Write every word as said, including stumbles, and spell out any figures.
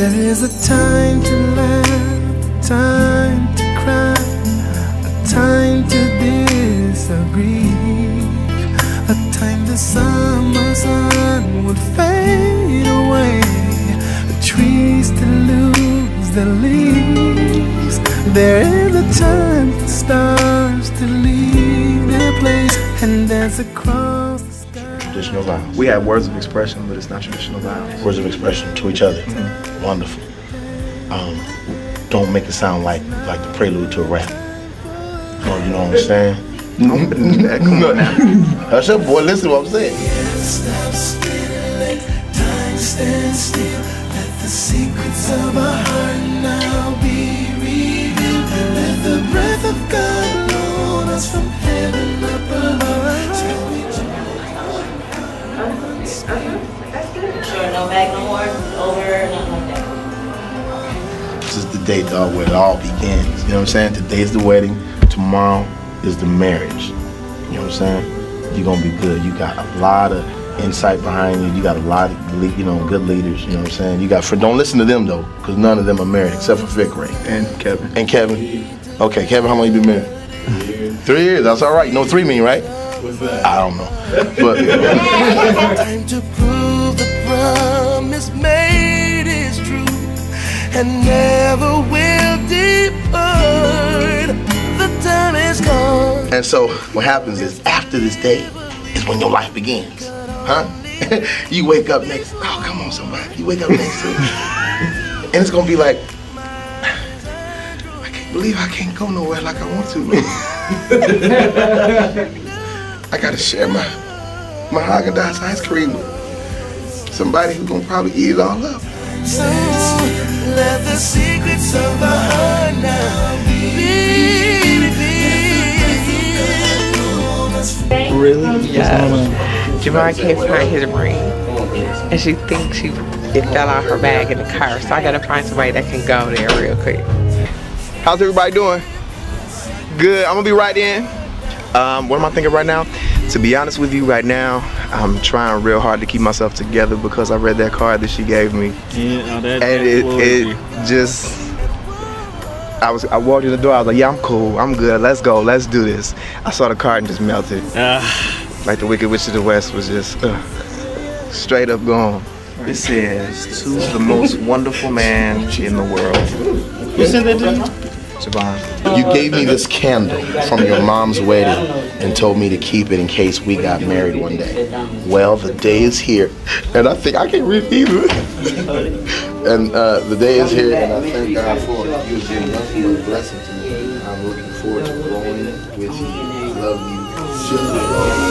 There is a time to laugh, a time to cry, a time to disagree, a time the summer sun would fade away, the trees to lose their leaves. There is a time for stars to leave their place and dance across the sky. Traditional vows. We have words of expression, but it's not traditional vows. Words of expression to each other. Mm-hmm. Wonderful. Um, don't make it sound like like the prelude to a rap. Oh, you know what I'm saying? Come on now. Hush up, boy. Listen to what I'm saying. Stop spinning, time stand still. Let the secrets of our heart now be revealed. Let the breath of God blow us from heaven up above. Sure, no bag no more, over, nothing like that. This is the day, dog, where it all begins. You know what I'm saying? Today's the wedding. Tomorrow is the marriage. You know what I'm saying? You're gonna be good. You got a lot of insight behind you. You got a lot of, you know, good leaders. You know what I'm saying? You got. For, don't listen to them though, because none of them are married except for Fifth grade. And Kevin. And Kevin. Okay, Kevin, how long you been married? Three years. Three years. That's all right. You know what three mean, right? What's that? I don't know. But time to prove the promise made is true and never will depart. The time is gone. And so what happens is after this day is when your life begins, huh? You wake up next. Oh, come on, somebody. You wake up next to it, and it's gonna be like, I can't believe I can't go nowhere like I want to. I gotta share my my Haagen-Dazs ice cream with somebody who's gonna probably eat it all up. So let the secrets of our heart now be revealed. Really? Yeah. JaVon can't find his ring, and she thinks she it fell out her bag in the car. So I gotta find somebody that can go there real quick. How's everybody doing? Good. I'm gonna be right in. Um, what am I thinking right now? To be honest with you, right now, I'm trying real hard to keep myself together because I read that card that she gave me, Yeah, oh, that, and it, it just. I was. I walked in the door. I was like, "Yeah, I'm cool. I'm good. Let's go. Let's do this." I saw the card and just melted. Uh, Like the Wicked Witch of the West was just uh, straight up gone. It says, to the most wonderful man in the world. who sent that to you? JaVon. You gave me this candle from your mom's wedding and told me to keep it in case we got married one day. Well, the day is here, and I think I can't read either. And uh, the day is here, and I thank God for it. You've been nothing but a blessing to me. I'm looking forward to growing with you. I love you.